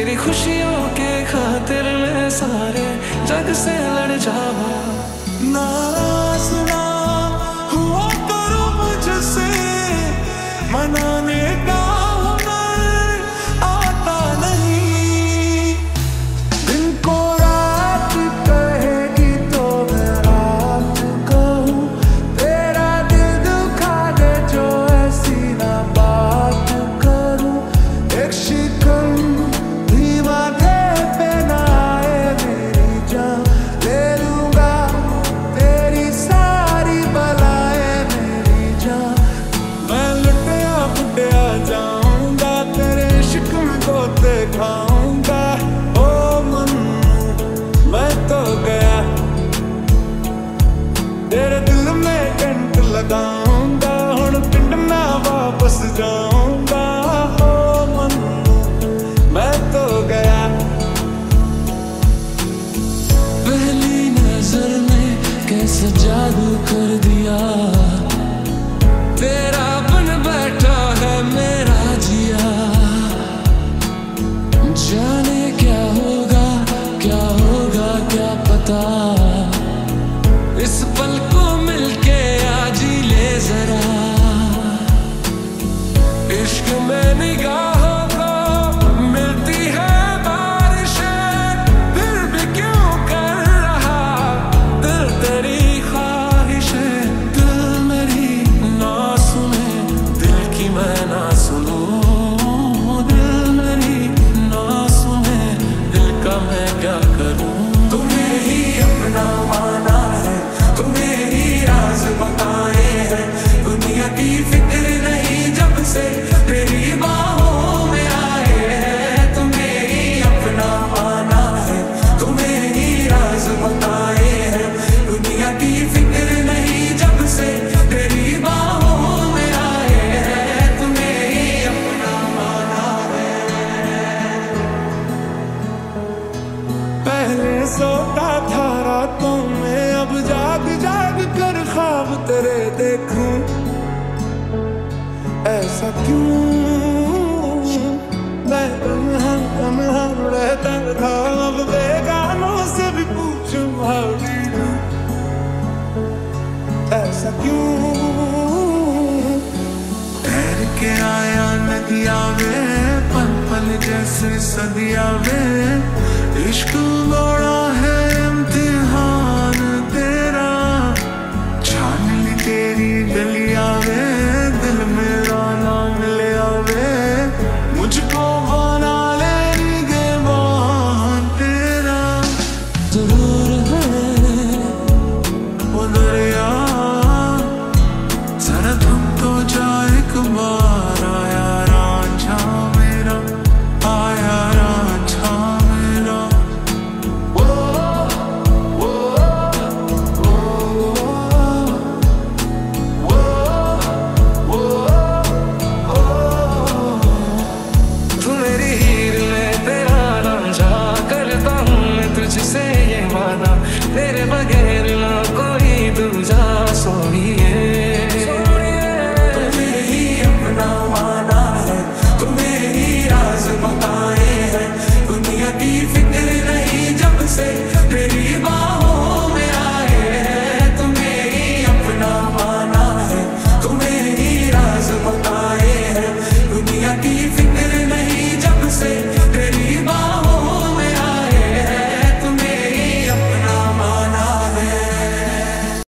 तेरी खुशियों के खातिर मैं सारे जग से लड़ जावा। ना सुना हुआ करो मुझसे, मनाने का हुनर आता नहीं। दिन को रात कहेगी तो मैं रात कहूँ, तेरा दिल दुखा दे जो ऐसी ना बात करूँ। एक शिकन भी माथे पे ना आए मेरी जान, ले लूंगा तेरी सारी बलाएं मेरी जान। मैं लुटिया फुटिया जाऊंगा, तेरे इश्क में गोते खाऊंगा। ओ मन्नू मैं तो गया, तेरे दिल में कंट लगाऊंगा। हुण पिंड ना वापस जाऊंगा। ओ मन्नू मैं तो गया। पहली नजर में कैसे जादू कर दिया, तेरा बन बैठा है मेरा जिया। जाने क्या होगा क्या पता, इस पल को मिलके आज ही ले जरा। इश्क में निगाहों को मिलती है बारिशें, फिर भी क्यों कर रहा दिल तेरी ख्वाहिशें। दिल मेरी ना सुने, दिल की मैं ना सुनूं। दिल मेरी ना सुने, दिल का मैं क्या करूं। तुम्हें ही अपना माना है, तुम्हें ही राज बताए हैं। दुनिया की फिक्र नहीं जब से तेरी बाहों में आए हैं। तुम्हें ही अपना माना है, तुम्हें ही राज बताए हैं। दुनिया की फिक्र नहीं जब से तेरी बाहों में आए हैं। तुम्हें ही अपना माना है। पहले सोता था रातों में, अब जाग जाग कर ख्वाब तेरे देखूं। ऐसा क्यों मैं तन्हा रहता था, अब बेगानों से भी पूछूं how do you do? ऐसा क्यों ठहर के आया नदिया में, पल पल जैसे सदिया में। इश्क मोड़ा